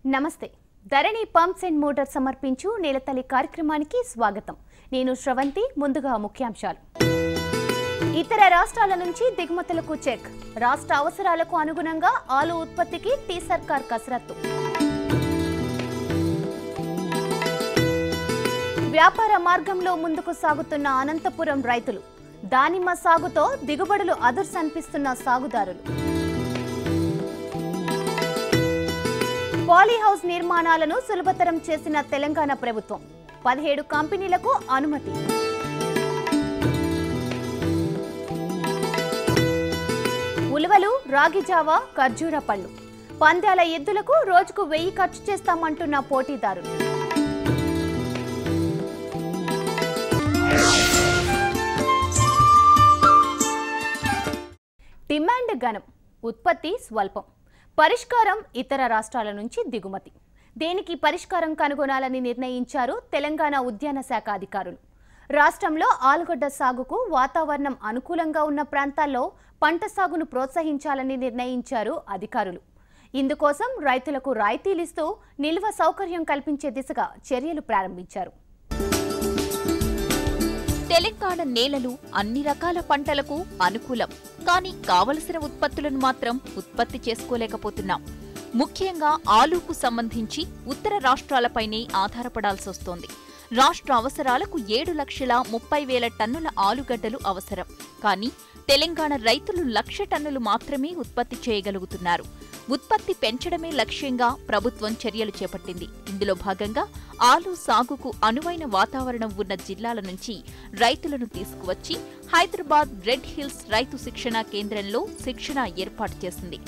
నమస్తే ధరణి pumps and motor సమర్పించు నేలతల్లి కార్యక్రమానికి స్వాగతం. నేను శ్రవంతి. ముందుగా ముఖ్యాంశాలు. ఇతర రాష్ట్రాల నుంచి దిగుమతులకు చెక్. రాష్ట్ర అవసరాలకు అనుగుణంగా ఆలు ఉత్పత్తికి టీ సర్కార్ కసరత్తు. వ్యాపార మార్గంలో ముందుకు సాగుతున్న అనంతపురం రైతులు. దానిమ్మ సాగుతో దిగుబడులు అదుర్సనిపిస్తున్న సాగుదారులు. పాలీహౌస్ నిర్మాణాలను సులభతరం చేసిన తెలంగాణ ప్రభుత్వం. 17 కంపెనీలకు అనుమతి. ఉలవలు, రాగిజావ, ఖర్జూర పళ్ళు. పందాల ఎద్దులకు రోజుకు 1000 ఖర్చు చేస్తామంటున్న పోటీదారులు. డిమాండ్ ఘనం, ఉత్పత్తి స్వల్పం. పరిష్కారం ఇతర రాష్ట్రాల నుంచి దిగుమతి. దేనికి పరిష్కారం కనుగొనాలని నిర్ణయించారు తెలంగాణ ఉద్యాన శాఖ అధికారులు. రాష్ట్రంలో ఆలుగడ్డ సాగుకు వాతావరణం అనుకూలంగా ఉన్న ప్రాంతాల్లో పంట సాగును ప్రోత్సహించాలని నిర్ణయించారు అధికారులు. ఇందుకోసం రైతులకు రాయితీలిస్తూ నిల్వ సౌకర్యం కల్పించే దిశగా చర్యలు ప్రారంభించారు. తెలంగాణ నేలలు అన్ని రకాల పంటలకు అనుకూలం. కానీ కావలసిన ఉత్పత్తులను మాత్రం ఉత్పత్తి చేసుకోలేకపోతున్నాం. ముఖ్యంగా ఆలూకు సంబంధించి ఉత్తర రాష్ట్రాలపైనే ఆధారపడాల్సొస్తోంది. రాష్ట్ర అవసరాలకు 7,30,000 టన్నుల ఆలుగడ్డలు అవసరం. కానీ తెలంగాణ రైతులు 1,00,000 టన్నులు మాత్రమే ఉత్పత్తి చేయగలుగుతున్నారు. ఉత్పత్తి పెంచడమే లక్ష్యంగా ప్రభుత్వం చర్యలు చేపట్టింది. ఇందులో భాగంగా ఆలు సాగుకు అనువైన వాతావరణం ఉన్న జిల్లాల నుంచి రైతులను తీసుకువచ్చి హైదరాబాద్ రెడ్ హిల్స్ రైతు శిక్షణా కేంద్రంలో శిక్షణ ఏర్పాటు చేసింది.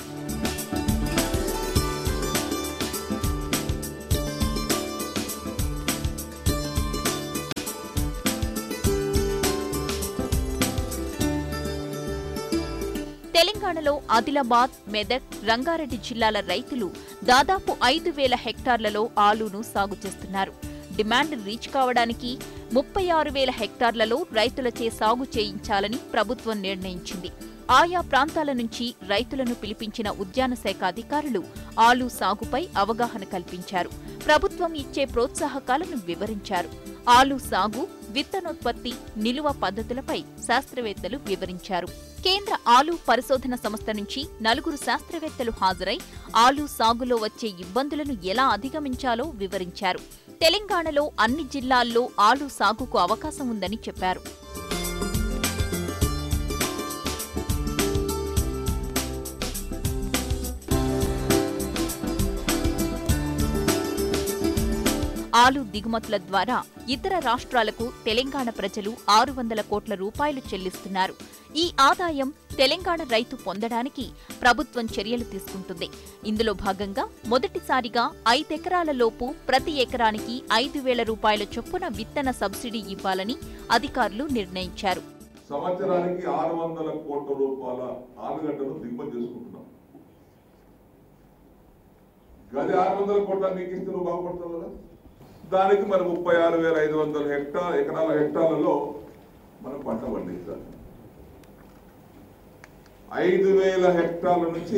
తెలంగాణలో ఆదిలాబాద్, మెదక్, రంగారెడ్డి జిల్లాల రైతులు దాదాపు 5,000 హెక్టార్లలో ఆలూను సాగు చేస్తున్నారు. డిమాండ్ రీచ్ కావడానికి 36,000 హెక్టార్లలో రైతులచే సాగు చేయించాలని ప్రభుత్వం నిర్ణయించింది. ఆయా ప్రాంతాల నుంచి రైతులను పిలిపించిన ఉద్యాన శాఖ అధికారులు ఆలు సాగుపై అవగాహన కల్పించారు. ప్రభుత్వం ఇచ్చే ప్రోత్సాహకాలను వివరించారు. ఆలు సాగు, విత్తనోత్పత్తి, నిలువ పద్ధతులపై శాస్త్రవేత్తలు వివరించారు. కేంద్ర ఆలు పరిశోధన సంస్థ నుంచి 4 శాస్త్రవేత్తలు హాజరై ఆలు సాగులో వచ్చే ఇబ్బందులను ఎలా అధిగమించాలో వివరించారు. తెలంగాణలో అన్ని జిల్లాల్లో ఆలు సాగుకు అవకాశం ఉందని చెప్పారు. ఆలు దిగుమతుల ద్వారా ఇతర రాష్ట్రాలకు తెలంగాణ ప్రజలు 600 కోట్ల రూపాయలు చెల్లిస్తున్నారు. ఈ ఆదాయం తెలంగాణ రైతు పొందడానికి ప్రభుత్వం చర్యలు తీసుకుంటుంది. ఇందులో భాగంగా మొదటిసారిగా 5 ఎకరాల లోపు ప్రతి ఎకరానికి 5,000 రూపాయల చొప్పున విత్తన సబ్సిడీ ఇవ్వాలని అధికారులు నిర్ణయించారు. సంవత్సరానికి 600 కోట్ల రూపాయల ఆలుగడ్డలు దిగుమతి చేసుకుంటున్నాం. గది 600 కోట్ల మీకు ఇస్తే నువ్వు బాగుపడతావు కదా. దానికి మరి 36,500 ఎకరాల హెక్టార్లలో మనం పంట పండించాలి. 5,000 హెక్టార్ల నుంచి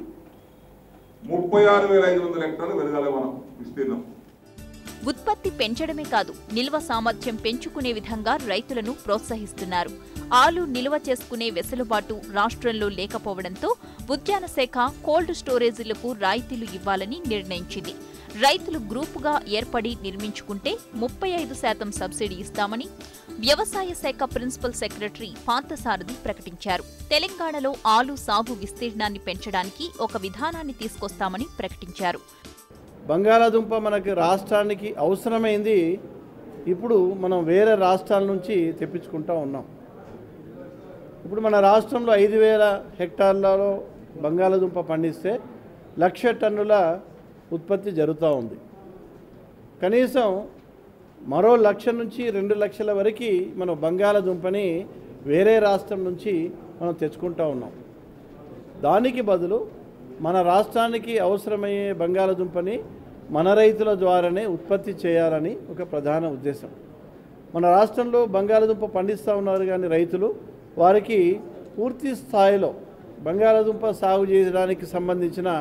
36,500 హెక్టార్లు పెరగాలి మనం విస్తీర్ణం. ఉత్పత్తి పెంచడమే కాదు, నిల్వ సామర్థ్యం పెంచుకునే విధంగా రైతులను ప్రోత్సహిస్తున్నారు. ఆలు నిల్వ చేసుకునే వెసులుబాటు రాష్ట్రంలో లేకపోవడంతో ఉద్యాన శాఖ కోల్డ్ స్టోరేజీలకు రాయితీలు ఇవ్వాలని నిర్ణయించింది. రైతులు గ్రూపుగా ఏర్పడి నిర్మించుకుంటే 35% సబ్సిడీ ఇస్తామని వ్యవసాయ శాఖ ప్రిన్సిపల్ సెక్రటరీ పార్థసారథి ప్రకటించారు. తెలంగాణలో ఆలు సాగు విస్తీర్ణాన్ని పెంచడానికి ఒక విధానాన్ని తీసుకొస్తామని ప్రకటించారు. బంగాళాదుంప మనకి రాష్ట్రానికి అవసరమైంది. ఇప్పుడు మనం వేరే రాష్ట్రాల నుంచి తెప్పించుకుంటూ ఉన్నాం. ఇప్పుడు మన రాష్ట్రంలో 5,000 హెక్టార్లలో బంగాళాదుంప పండిస్తే 1,00,000 టన్నుల ఉత్పత్తి జరుగుతూ ఉంది. కనీసం మరో 1,00,000 నుంచి 2,00,000 వరకు మనం బంగాళాదుంపని వేరే రాష్ట్రం నుంచి మనం తెచ్చుకుంటూ ఉన్నాం. దానికి బదులు మన రాష్ట్రానికి అవసరమయ్యే బంగాళాదుంపని మన రైతుల ద్వారానే ఉత్పత్తి చేయాలని ఒక ప్రధాన ఉద్దేశం. మన రాష్ట్రంలో బంగాళాదుంప పండిస్తూ ఉన్నారు కానీ రైతులు వారికి పూర్తి స్థాయిలో బంగాళాదుంప సాగు చేయడానికి సంబంధించిన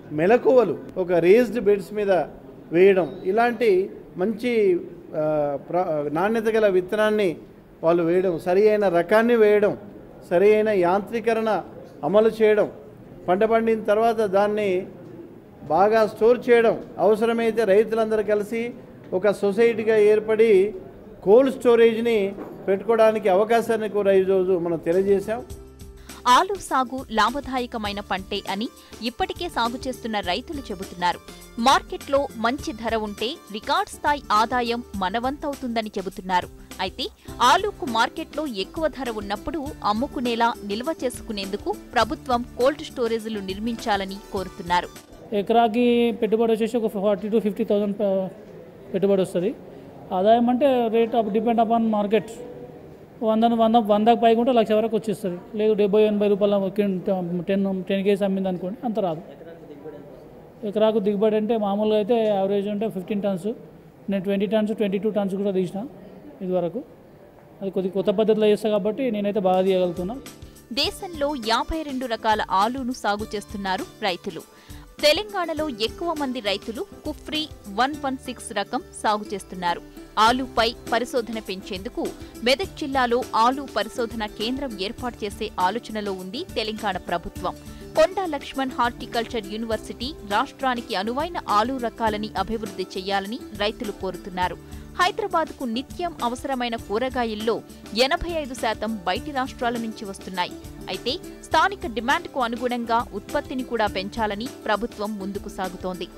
మెలకువలు ఒక రేజ్డ్ బెడ్స్ మీద వేయడం, ఇలాంటి మంచి నాణ్యత గల విత్తనాన్ని వాళ్ళు వేయడం, సరి అయిన రకాన్ని వేయడం, సరి అయిన యాంత్రీకరణ అమలు చేయడం, పంట పండిన తర్వాత దాన్ని బాగా స్టోర్ చేయడం, అవసరమైతే రైతులందరూ కలిసి ఒక సొసైటీగా ఏర్పడి కోల్డ్ స్టోరేజ్ని పెట్టుకోవడానికి అవకాశాన్ని కూడా ఈరోజు మనం తెలియజేశాం. ఆలు సాగు లాభదాయకమైన పంటే అని ఇప్పటికే సాగు చేస్తున్న రైతులు చెబుతున్నారు. మార్కెట్లో మంచి ధర ఉంటే రికార్డ్ స్థాయి ఆదాయం మనవంతవుతుందని చెబుతున్నారు. అయితే ఆలుకు మార్కెట్లో ఎక్కువ ధర ఉన్నప్పుడు అమ్ముకునేలా నిల్వ చేసుకునేందుకు ప్రభుత్వం కోల్డ్ స్టోరేజీలు నిర్మించాలని కోరుతున్నారు. ఎకరాకి పెట్టుబడి వచ్చేసి ఒక 40,000 to 50,000 పెట్టుబడి వస్తుంది. ఆదాయం అంటే రేట్ డిపెండ్ అపాన్ మార్కెట్. 100కి పైకి ఉంటే 1,00,000 వరకు వచ్చేస్తుంది. లేదు 70-80 రూపాయల 10 కేజీ అమ్మింది అనుకోండి, అంత రాదు. ఎకరాకు దిగుబడి అంటే మామూలుగా అయితే యావరేజ్ అంటే 15 టన్స్. నేను 20 టన్స్ 22 టన్స్ కూడా తీసిన ఇదివరకు. అది కొత్త పద్ధతిలో చేస్తా కాబట్టి నేనైతే బాగా తీయగలుగుతున్నా. దేశంలో 52 రకాల ఆలును సాగు చేస్తున్నారు రైతులు. తెలంగాణలో ఎక్కువ మంది రైతులు కుఫ్రీ 116 రకం సాగు చేస్తున్నారు. ఆలుపై పరిశోధన పెంచేందుకు మెదక్ జిల్లాలో ఆలు పరిశోధన కేంద్రం ఏర్పాటు చేసే ఆలోచనలో ఉంది తెలంగాణ ప్రభుత్వం. కొండా లక్ష్మణ్ హార్టికల్చర్ యూనివర్సిటీ రాష్ట్రానికి అనువైన ఆలు రకాలని అభివృద్ధి చేయాలని రైతులు కోరుతున్నారు. హైదరాబాద్కు నిత్యం అవసరమైన కూరగాయల్లో 85% బయటి రాష్ట్రాల నుంచి వస్తున్నాయి. అయితే స్థానిక డిమాండ్కు అనుగుణంగా ఉత్పత్తిని కూడా పెంచాలని ప్రభుత్వం ముందుకు సాగుతోంది.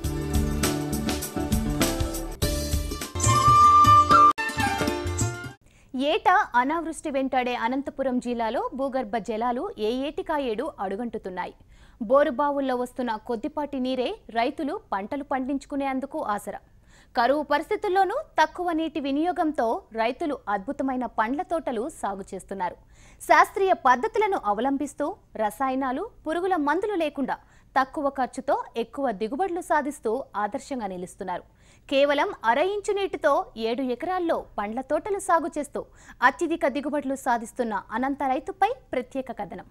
ఏటా అనావృష్టి వెంటాడే అనంతపురం జిల్లాలో భూగర్భ జలాలు ఏ ఏటికా ఏడు అడుగంటుతున్నాయి. బోరుబావుల్లో వస్తున్న కొద్దిపాటి నీరే రైతులు పంటలు పండించుకునేందుకు ఆసరా. కరువు పరిస్థితుల్లోనూ తక్కువ నీటి వినియోగంతో రైతులు అద్భుతమైన పండ్ల తోటలు సాగు చేస్తున్నారు. శాస్త్రీయ పద్ధతులను అవలంబిస్తూ రసాయనాలు, పురుగుల మందులు లేకుండా తక్కువ ఖర్చుతో ఎక్కువ దిగుబడులు సాధిస్తూ ఆదర్శంగా నిలుస్తున్నారు. కేవలం 1/2 ఇంచు నీటితో 7 ఎకరాల్లో పండ్ల తోటలు సాగు చేస్తూ అత్యధిక దిగుబడులు సాధిస్తున్న అనంత రైతుపై ప్రత్యేక కథనం.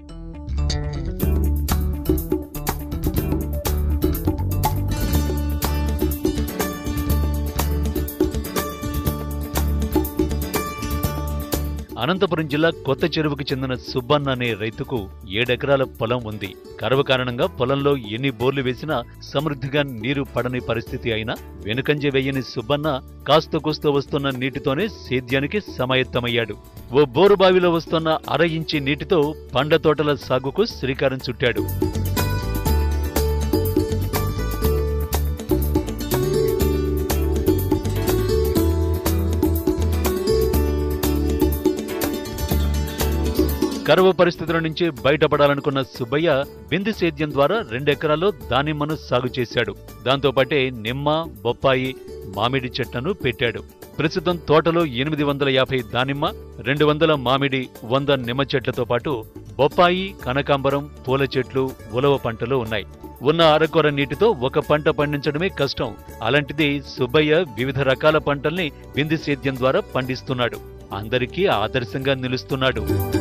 అనంతపురం జిల్లా కొత్త చెరువుకు చెందిన సుబ్బన్న అనే రైతుకు 7 ఎకరాల పొలం ఉంది. కరువు కారణంగా పొలంలో ఎన్ని బోర్లు వేసినా సమృద్ధిగా నీరు పడని పరిస్థితి అయినా వెనుకంజ వేయని సుబ్బన్న కాస్త కూస్తో వస్తున్న నీటితోనే సేద్యానికి సమాయత్తమయ్యాడు. ఓ బోరుబావిలో వస్తున్న 1/2 ఇంచి నీటితో పండ్ల తోటల సాగుకు శ్రీకారం చుట్టాడు. కరువు పరిస్థితుల నుంచి బయటపడాలనుకున్న సుబ్బయ్య బిందు సేద్యం ద్వారా 2 ఎకరాల్లో దానిమ్మను సాగు చేశాడు. దాంతోపాటే నిమ్మ, బొప్పాయి, మామిడి చెట్లను పెట్టాడు. ప్రస్తుతం తోటలో 850 దానిమ్మ, 200 మామిడి, 100 నిమ్మ చెట్లతో పాటు బొప్పాయి, కనకాంబరం, పూల చెట్లు, ఉలవ పంటలు ఉన్నాయి. ఉన్న అరకొర నీటితో ఒక పంట పండించడమే కష్టం. అలాంటిది సుబ్బయ్య వివిధ రకాల పంటల్ని బిందు సేద్యం ద్వారా పండిస్తున్నాడు. అందరికీ ఆదర్శంగా నిలుస్తున్నాడు.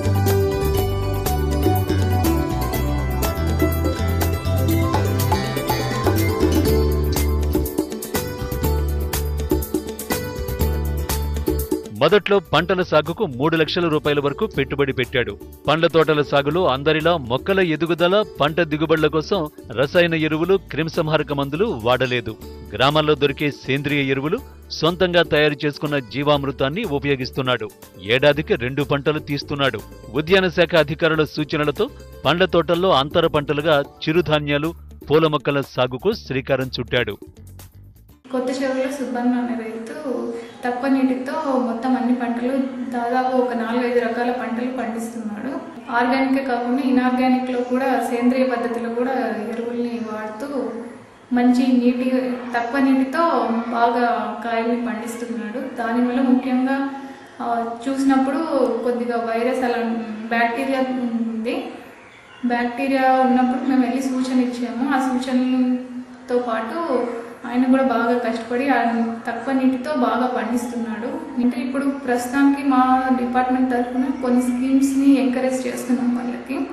మొదట్లో పంటల సాగుకు 3 లక్షల రూపాయల వరకు పెట్టుబడి పెట్టాడు. పండ్ల తోటల సాగులో అందరిలా మొక్కల ఎదుగుదల, పంట దిగుబడుల కోసం రసాయన ఎరువులు, క్రిమిసంహారక మందులు వాడలేదు. గ్రామాల్లో దొరికే సేంద్రియ ఎరువులు, సొంతంగా తయారు చేసుకున్న జీవామృతాన్ని ఉపయోగిస్తున్నాడు. ఏడాదికి 2 పంటలు తీస్తున్నాడు. ఉద్యాన శాఖ అధికారుల సూచనలతో పండ్ల తోటల్లో అంతర పంటలుగా చిరుధాన్యాలు, పూల మొక్కల సాగుకు శ్రీకారం చుట్టాడు. కొత్త చెరువులో సుబ్బన్న అనే రైతు తక్కువ నీటితో మొత్తం అన్ని పంటలు దాదాపు ఒక 4-5 రకాల పంటలు పండిస్తున్నాడు. ఆర్గానికే కాకుండా ఇన్ఆర్గానిక్లో కూడా సేంద్రియ పద్ధతిలో కూడా ఎరువుల్ని వాడుతూ మంచి తక్కువ నీటితో బాగా కాయల్ని పండిస్తున్నాడు. దానివల్ల ముఖ్యంగా చూసినప్పుడు కొద్దిగా వైరస్ అలా బ్యాక్టీరియా ఉంది. బ్యాక్టీరియా ఉన్నప్పుడు మేము వెళ్ళి సూచన ఇచ్చాము. ఆ సూచనలతో పాటు ఆయన కూడా బాగా కష్టపడి తక్కువ నీటితో బాగా పండిస్తున్నాడు. అంటే ఇప్పుడు ప్రస్తుతానికి మా డిపార్ట్మెంట్ తరఫున కొన్ని స్కీమ్స్ని ఎంకరేజ్ చేస్తున్నాం వాళ్ళకి.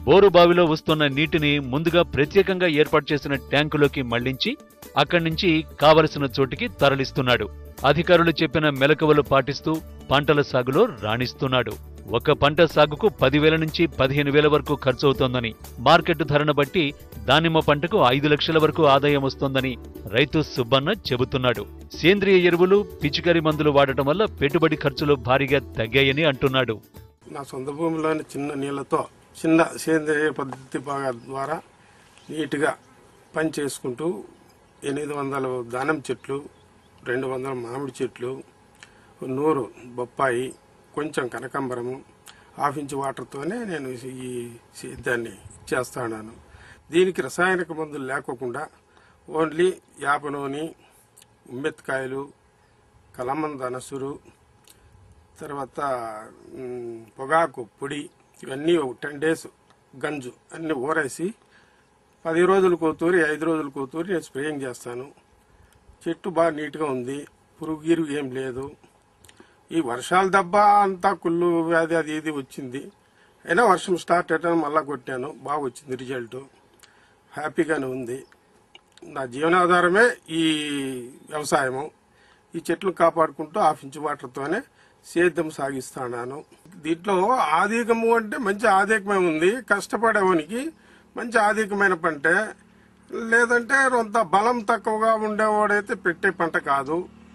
బోరు బావిలో వస్తున్న నీటిని ముందుగా ప్రత్యేకంగా ఏర్పాటు చేసిన ట్యాంకులోకి మళ్లించి అక్కడి నుంచి కావలసిన చోటికి తరలిస్తున్నాడు. అధికారులు చెప్పిన మెలకువలు పాటిస్తూ పంటల సాగులో రాణిస్తున్నాడు. ఒక పంట సాగుకు 10,000 నుంచి 15,000 వరకు ఖర్చవుతోందని, మార్కెట్ ధరను బట్టి దానిమ్మ పంటకు 5 లక్షల వరకు ఆదాయం వస్తోందని రైతు సుబ్బన్న చెబుతున్నాడు. సేంద్రియ ఎరువులు, పిచికారీ మందులు వాడటం వల్ల పెట్టుబడి ఖర్చులు భారీగా తగ్గాయని అంటున్నాడు. నా సొంత భూమిలోని చిన్న నీళ్లతో చిన్న సేంద్రియ పద్ధతి ద్వారా నీట్గా పని చేసుకుంటూ 800 దానిమ్మ చెట్లు, 200 మామిడి చెట్లు, 100 బొప్పాయి, కొంచెం కనకాంబరము, 1/2 ఇంచు వాటర్తోనే నేను ఈ సేద్యాన్ని చేస్తున్నాను. దీనికి రసాయనిక మందులు లేకోకుండా ఓన్లీ యాప నూనె, ఉమ్మెత్తికాయలు, కలమంద నసురు, తర్వాత పొగాకు పొడి, ఇవన్నీ 10 డేస్ గంజు అన్నీ ఊరేసి 10 రోజులకు తూరి 5 రోజులకు తూరి నేను స్ప్రేయింగ్ చేస్తాను. చెట్టు బాగా నీట్గా ఉంది, పురుగు గిరుగు ఏం లేదు. ఈ వర్షాల దెబ్బ అంతా కుళ్ళు వ్యాధి అది ఇది వచ్చింది. అయినా వర్షం స్టార్ట్ అయ్యాను, మళ్ళా కొట్టాను, బాగా వచ్చింది రిజల్ట్. హ్యాపీగానే ఉంది. నా జీవనాధారమే ఈ వ్యవసాయము. ఈ చెట్లు కాపాడుకుంటూ 1/2 ఇంచు వాటర్తోనే సేద్యం సాగిస్తున్నాను. దీంట్లో ఆధికము అంటే మంచి ఆధికమే ఉంది. కష్టపడేవానికి మంచి ఆధికమైన పంటే. లేదంటే కొంత బలం తక్కువగా ఉండేవాడైతే పెట్టే పంట కాదు.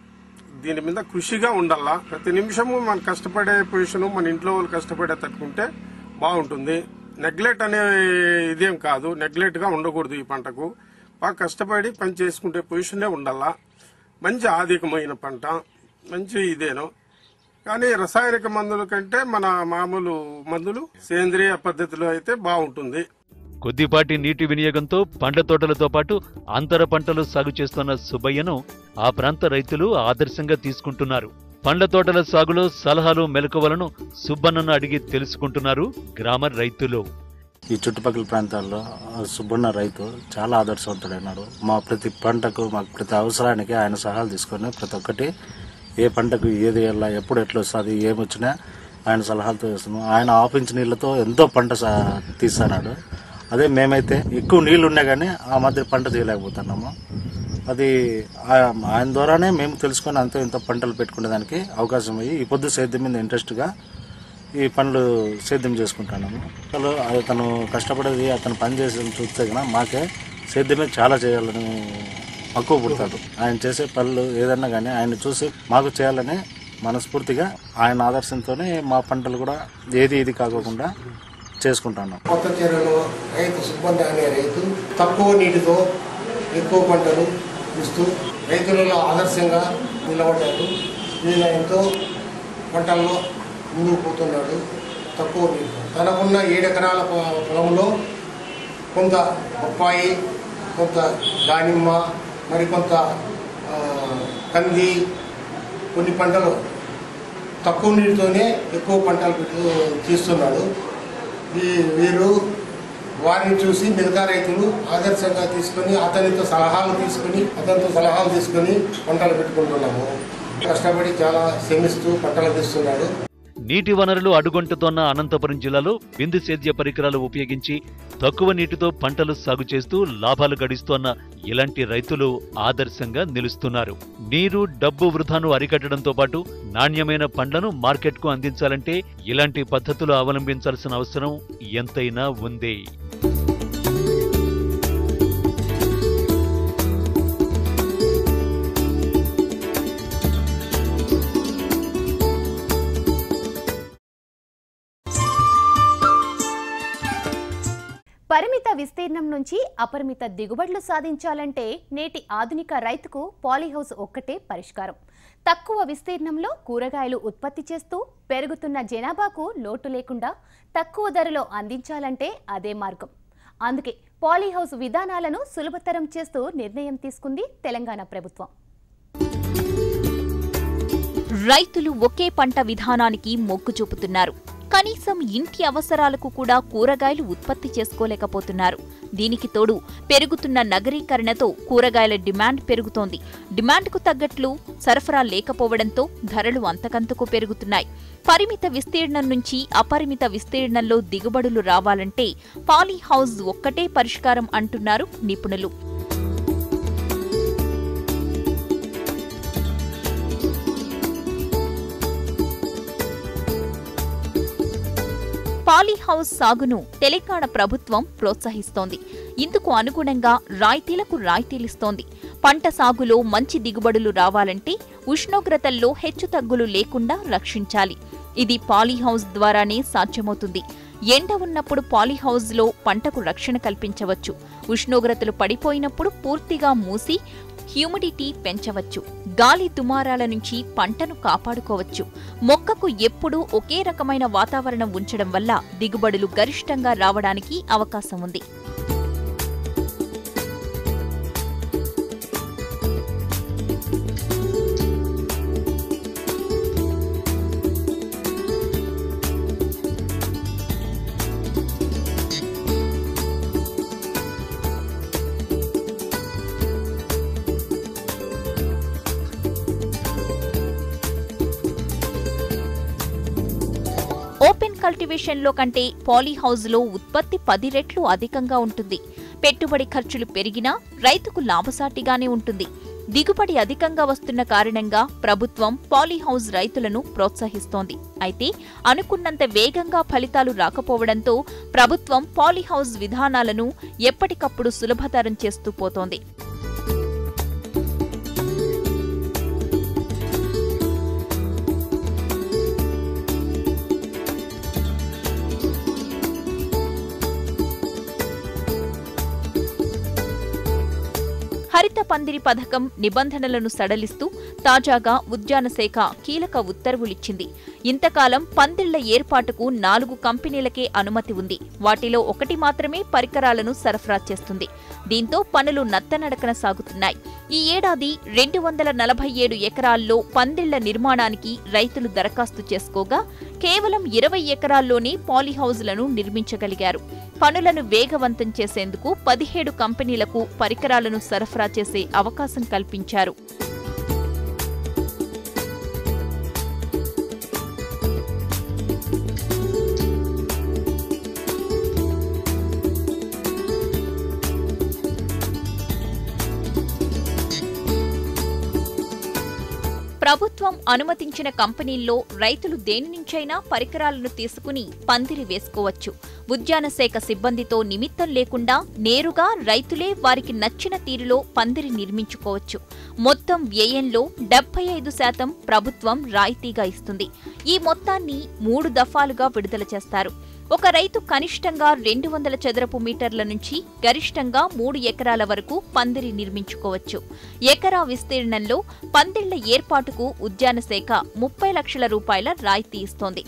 దీని మీద కృషిగా ఉండాలా. ప్రతి నిమిషము మన కష్టపడే పొజిషన్, మన ఇంట్లో వాళ్ళు కష్టపడే తట్టుకుంటే బాగుంటుంది. నెగ్లెక్ట్ అనే ఇదేం కాదు, నెగ్లెక్ట్ గా ఉండకూడదు. ఈ పంటకు బాగా కష్టపడి పని చేసుకుంటే పొజిషనే ఉండాలా. మంచి ఆధికమైన పంట, మంచి ఇదేను. కానీ రసాయనిక మందుల కంటే మన మామూలు మందులు సేంద్రియ పద్ధతిలో అయితే బాగుంటుంది. కొద్దిపాటి నీటి వినియోగంతో పండ్ల తోటలతో పాటు అంతర పంటలు సాగు చేస్తున్న సుబ్బయ్యను ఆ ప్రాంత రైతులు ఆదర్శంగా తీసుకుంటున్నారు. పండ్ల తోటల సాగులో సలహాలు, మెలకువలను సుబ్బన్నను అడిగి తెలుసుకుంటున్నారు గ్రామ రైతులు. ఈ చుట్టుపక్కల ప్రాంతాల్లో సుబ్బన్న రైతు చాలా ఆదర్శవంతుడైనాడు. మా ప్రతి పంటకు, మాకు ప్రతి అవసరానికి ఆయన సలహాలు తీసుకొని ప్రతి ఒక్కటి ఏ పంటకు ఏది ఎలా ఎప్పుడు ఎట్లా వస్తుంది ఏమొచ్చినా ఆయన సలహాలతో చేస్తున్నాం. ఆయన ఆపించి నీళ్లతో ఎంతో పంట తీస్తున్నాడు. అదే మేమైతే ఎక్కువ నీళ్లు ఉన్నా కానీ ఆ మధ్య పంట తీయలేకపోతున్నాము. అది ఆయన ద్వారానే మేము తెలుసుకొని అంత ఇంత పంటలు పెట్టుకునేదానికి అవకాశం అయ్యి ఈ పొద్దు సేద్యం మీద ఇంట్రెస్ట్గా ఈ పనులు సేద్యం చేసుకుంటున్నాము. అసలు అతను కష్టపడేది, అతను పని చేసి చూస్తే కన్నా మాకే సేద్యమే చాలా చేయాలని మక్కువ పుడతాడు. ఆయన చేసే పనులు ఏదన్నా కానీ ఆయన చూసి మాకు చేయాలని మనస్ఫూర్తిగా ఆయన ఆదర్శంతోనే మా పంటలు కూడా ఏది ఇది కాకుండా చేసుకుంటున్నాం. కొత్త చెరువులో రైతు సుబ్బన్న అనే రైతు తక్కువ నీటితో ఎక్కువ పంటలు ఇస్తూ రైతులలో ఆదర్శంగా నిలబడ్డాడు. ఈయన ఎంతో పంటల్లో ముందుకు పోతున్నాడు. తక్కువ నీటితో తనకున్న 7 ఎకరాల పొలంలో కొంత బొప్పాయి, కొంత దానిమ్మ, మరికొంత కంది, కొన్ని పంటలు తక్కువ నీటితోనే ఎక్కువ పంటలు తీస్తున్నాడు. వీరు వారిని చూసి మిగతా రైతులు ఆదర్శంగా తీసుకొని అతనితో సలహాలు తీసుకొని పంటలు పెట్టుకుంటున్నాము. కష్టపడి చాలా శ్రమిస్తూ పంటలు తీస్తున్నాడు. నీటి వనరులు అడుగొంటుతోన్న అనంతపురం జిల్లాలో బిందు సేద్య పరికరాలు ఉపయోగించి తక్కువ నీటితో పంటలు సాగు చేస్తూ లాభాలు గడిస్తోన్న ఇలాంటి రైతులు ఆదర్శంగా నిలుస్తున్నారు. నీరు, డబ్బు వృధాను అరికట్టడంతో పాటు నాణ్యమైన పండ్లను మార్కెట్కు అందించాలంటే ఇలాంటి పద్ధతులు అవలంబించాల్సిన అవసరం ఎంతైనా ఉంది. పరిమిత విస్తీర్ణం నుంచి అపరిమిత దిగుబడులు సాధించాలంటే నేటి ఆధునిక రైతుకు పాలీహౌస్ ఒక్కటే పరిష్కారం. తక్కువ విస్తీర్ణంలో కూరగాయలు ఉత్పత్తి చేస్తూ పెరుగుతున్న జనాభాకు లోటు లేకుండా తక్కువ ధరలో అందించాలంటే అదే మార్గం. అందుకే పాలీహౌస్ విధానాలను సులభతరం చేస్తూ నిర్ణయం తీసుకుంది తెలంగాణ ప్రభుత్వం. రైతులు ఒకే పంట విధానానికి మొగ్గు చూపుతున్నారు. కనీసం ఇంటి అవసరాలకు కూడా కూరగాయలు ఉత్పత్తి చేసుకోలేకపోతున్నారు. దీనికి తోడు పెరుగుతున్న నగరీకరణతో కూరగాయల డిమాండ్ పెరుగుతోంది. డిమాండ్కు తగ్గట్లు సరఫరా లేకపోవడంతో ధరలు అంతకంతకు పెరుగుతున్నాయి. పరిమిత విస్తీర్ణం నుంచి అపరిమిత విస్తీర్ణంలో దిగుబడులు రావాలంటే పాలీ హౌస్ ఒక్కటే పరిష్కారం అంటున్నారు నిపుణులు. పాలీ హౌస్ సాగును తెలంగాణ ప్రభుత్వం ప్రోత్సహిస్తోంది. ఇందుకు అనుగుణంగా రాయితీలకు రాయితీలిస్తోంది. పంట సాగులో మంచి దిగుబడులు రావాలంటే ఉష్ణోగ్రతల్లో హెచ్చుతగ్గులు లేకుండా రక్షించాలి. ఇది పాలీ హౌస్ ద్వారానే సాధ్యమవుతుంది. ఎండ ఉన్నప్పుడు పాలీ హౌస్లో పంటకు రక్షణ కల్పించవచ్చు. ఉష్ణోగ్రతలు పడిపోయినప్పుడు పూర్తిగా మూసి హ్యూమిడిటీ పెంచవచ్చు. గాలి దుమారాల నుంచి పంటను కాపాడుకోవచ్చు. మొక్కకు ఎప్పుడూ ఒకే రకమైన వాతావరణం ఉంచడం వల్ల దిగుబడులు గరిష్టంగా రావడానికి అవకాశం ఉంది. ఓపెన్ కల్టివేషన్లో కంటే పాలీ హౌస్లో ఉత్పత్తి 10 రెట్లు అధికంగా ఉంటుంది. పెట్టుబడి ఖర్చులు పెరిగినా రైతుకు లాభసాటిగానే ఉంటుంది. దిగుబడి అధికంగా వస్తున్న కారణంగా ప్రభుత్వం పాలీ హౌస్ రైతులను ప్రోత్సహిస్తోంది. అయితే అనుకున్నంత వేగంగా ఫలితాలు రాకపోవడంతో ప్రభుత్వం పాలీ హౌస్ విధానాలను ఎప్పటికప్పుడు సులభతరం చేస్తూ పోతోంది. హరిత పందిరి పథకం నిబంధనలను సడలిస్తూ తాజాగా ఉద్యాన శాఖ కీలక ఉత్తర్వులిచ్చింది. ఇంతకాలం పందిళ్ల ఏర్పాటుకు 4 కంపెనీలకే అనుమతి ఉంది. వాటిలో 1 మాత్రమే పరికరాలను సరఫరా చేస్తుంది. దీంతో పనులు నత్తనడకన సాగుతున్నాయి. ఈ ఏడాది 247 ఎకరాల్లో పందిళ్ల నిర్మాణానికి రైతులు దరఖాస్తు చేసుకోగా కేవలం 20 ఎకరాల్లోనే పాలీ హౌజ్లను నిర్మించగలిగారు. పనులను వేగవంతం చేసేందుకు 17 కంపెనీలకు పరికరాలను సరఫరా చేసే అవకాశం కల్పించారు. ప్రభుత్వం అనుమతించిన కంపెనీల్లో రైతులు దేని నుంచైనా పరికరాలను తీసుకుని పందిరి వేసుకోవచ్చు. ఉద్యాన శాఖ సిబ్బందితో నిమిత్తం లేకుండా నేరుగా రైతులే వారికి నచ్చిన తీరులో పందిరి నిర్మించుకోవచ్చు. మొత్తం వ్యయంలో 75% ప్రభుత్వం రాయితీగా ఇస్తుంది. ఈ మొత్తాన్ని 3 దఫాలుగా విడుదల చేస్తారు. ఒక రైతు కనిష్టంగా 200 చదరపు మీటర్ల నుంచి గరిష్టంగా 3 ఎకరాల వరకు పందిరి నిర్మించుకోవచ్చు. ఎకరా విస్తీర్ణంలో పందిళ్ల ఏర్పాటుకు ఉద్యాన శాఖ 30 లక్షల రూపాయల రాయితీ ఇస్తోంది.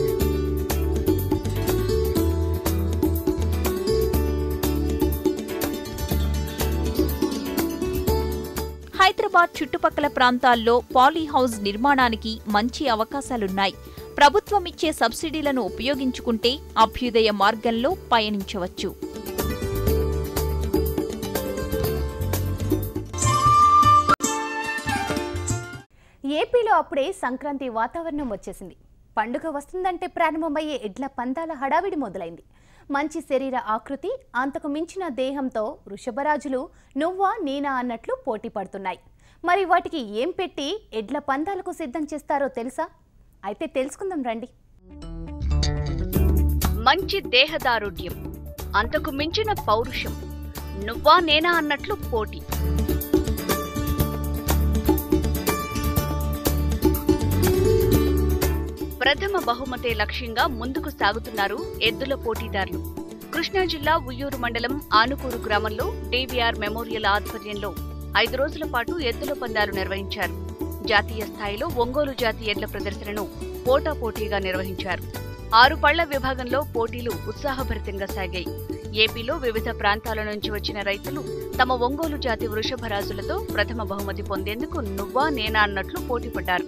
హైదరాబాద్ చుట్టుపక్కల ప్రాంతాల్లో పాలీ హౌస్ నిర్మాణానికి మంచి అవకాశాలున్నాయి. ప్రభుత్వం ఇచ్చే సబ్సిడీలను ఉపయోగించుకుంటే అభ్యుదయ మార్గంలో పయనించవచ్చు. ఏపీలో అప్పుడే సంక్రాంతి వాతావరణం వచ్చేసింది. పండుగ వస్తుందంటే ప్రారంభమయ్యే ఎడ్ల పందాల హడావిడి మొదలైంది. మంచి శరీర ఆకృతి, అంతకు మించిన దేహంతో వృషభరాజులు నువ్వా నేనా అన్నట్లు పోటీ పడుతున్నాయి. మరి వాటికి ఏం పెట్టి ఎడ్ల పందాలకు సిద్ధం చేస్తారో తెలుసా? అయితే తెలుసుకుందాం రండి. మంచి దేహదారుఢ్యం, అంతకు మించిన పౌరుషం, నువ్వా నేనా అన్నట్లు పోటీ. ప్రథమ బహుమతే లక్ష్యంగా ముందుకు సాగుతున్నారు ఎద్దుల పోటీదారులు. కృష్ణా జిల్లా ఉయ్యూరు మండలం ఆనుకూరు గ్రామంలో డివిఆర్ మెమోరియల్ ఆధ్వర్యంలో 5 రోజుల పాటు ఎద్దుల పందాలు నిర్వహించారు. జాతీయ స్థాయిలో ఒంగోలు జాతి ఎడ్ల ప్రదర్శనను పోటాపోటీగా నిర్వహించారు. 6 పళ్ల విభాగంలో పోటీలు ఉత్సాహభరితంగా సాగాయి. ఏపీలో వివిధ ప్రాంతాల నుంచి వచ్చిన రైతులు తమ ఒంగోలు జాతి వృషభరాజులతో ప్రథమ బహుమతి పొందేందుకు నువ్వా నేనా అన్నట్లు పోటీపడ్డారు.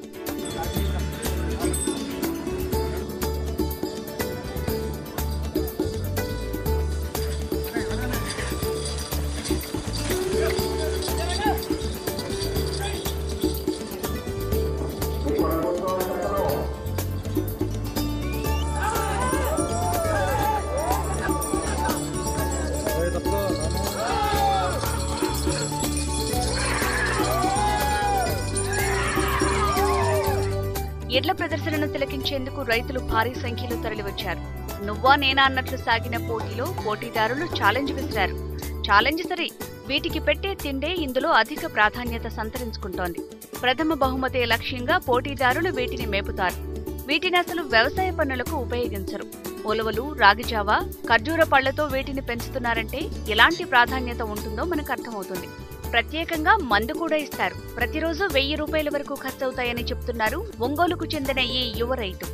ఎడ్ల ప్రదర్శనను తిలకించేందుకు రైతులు భారీ సంఖ్యలో తరలివచ్చారు. నువ్వా నేనా అన్నట్లు సాగిన పోటీలో పోటీదారులు ఛాలెంజ్ విసిరారు. ఛాలెంజ్ సరే, వీటికి పెట్టే తిండే ఇందులో అధిక ప్రాధాన్యత సంతరించుకుంటోంది. ప్రథమ బహుమతే లక్ష్యంగా పోటీదారులు వీటిని మేపుతారు. వీటిని అసలు వ్యవసాయ పనులకు ఉపయోగించరు. ఉలవలు, రాగిజావా, ఖర్జూర పళ్లతో వీటిని పెంచుతున్నారంటే ఎలాంటి ప్రాధాన్యత ఉంటుందో మనకు అర్థమవుతుంది. ప్రత్యేకంగా మందు కూడా ఇస్తారు. ప్రతిరోజు 1000 రూపాయల వరకు ఖర్చవుతాయని చెప్తున్నారు ఒంగోలుకు చెందిన ఈ యువ రైతు.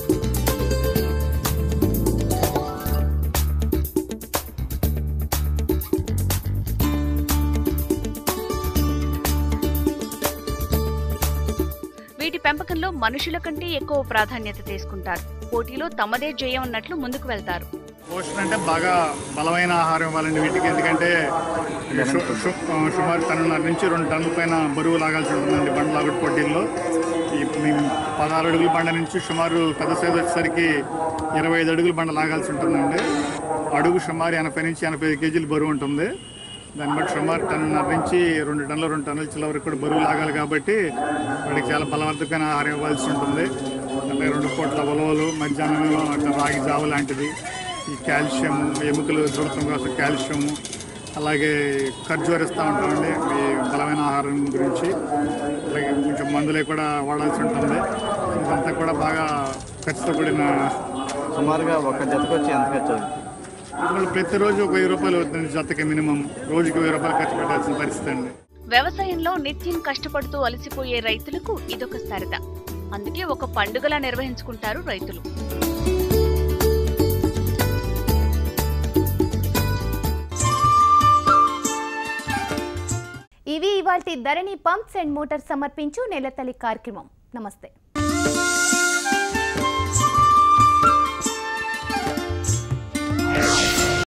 వీటి పెంపకంలో మనుషుల కంటే ఎక్కువ ప్రాధాన్యత తీసుకుంటారు. పోటీలో తమదే జయం అన్నట్లు ముందుకు వెళ్తారు. పోషణ అంటే బాగా బలమైన ఆహారం ఇవ్వాలండి వీటికి. ఎందుకంటే సుమారు 1.5 నుంచి 2 టన్నుల పైన బరువు లాగాల్సి ఉంటుందండి బండ లాగుడు పోటీల్లో. ఈ 16 అడుగుల బండ నుంచి సుమారు పెద్ద సైజు వచ్చేసరికి 25 అడుగుల బండ లాగాల్సి ఉంటుందండి. అడుగు సుమారు 80 నుంచి 85 కేజీలు బరువు ఉంటుంది. దాన్ని బట్టి సుమారు 1.5 నుంచి 2 టన్నుల 2 టన్నుల చిల్ల వరకు కూడా బరువు లాగాలి కాబట్టి వాడికి చాలా బలవర్ధకమైన ఆహారం ఇవ్వాల్సి ఉంటుంది. అంటే 2 పూట్ల ఉలవలు, మధ్యాహ్నంలో అట్లా రాగి జావ లాంటిది, ఈ కాల్షియం, ఎముకలు దృఢత్వం కోసం కాల్షియము, అలాగే ఖర్జూర ఇస్తూ ఉంటామండి ఈ బలమైన ఆహారం గురించి. అలాగే కొంచెం మందులే కూడా వాడాల్సి ఉంటుంది. ఇదంతా కూడా బాగా ఖర్చుతో కూడిన. సుమారుగా ఒక జతకు వచ్చి ఎంత ఖర్చు అవుతుంది? ప్రతిరోజు 1000 రూపాయలు అవుతుంది జతకి. మినిమం రోజుకి 1000 రూపాయలు ఖర్చు పెట్టాల్సిన పరిస్థితి అండి. వ్యవసాయంలో నిత్యం కష్టపడుతూ అలసిపోయే రైతులకు ఇదొక సరదా. అందుకే ఒక పండుగలా నిర్వహించుకుంటారు రైతులు. ఇవి ఇవాల్టి ధరణి పంప్స్ అండ్ మోటార్స్ సమర్పించు నెలతల్లి కార్యక్రమం. నమస్తే.